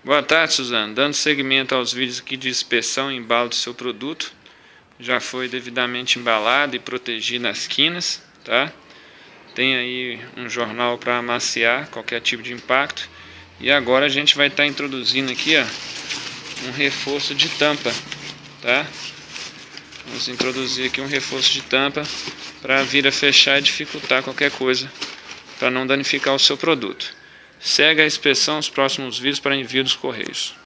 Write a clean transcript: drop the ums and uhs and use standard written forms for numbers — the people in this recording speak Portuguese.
Boa tarde, Suzano. Dando seguimento aos vídeos aqui de inspeção e embalo do seu produto. Já foi devidamente embalado e protegido nas quinas, tá? Tem aí um jornal para amaciar qualquer tipo de impacto. E agora a gente vai estar introduzindo aqui, ó, um reforço de tampa, tá? Vamos introduzir aqui um reforço de tampa para vir a fechar e dificultar qualquer coisa, para não danificar o seu produto. Segue a inspeção os próximos vídeos para envio dos correios.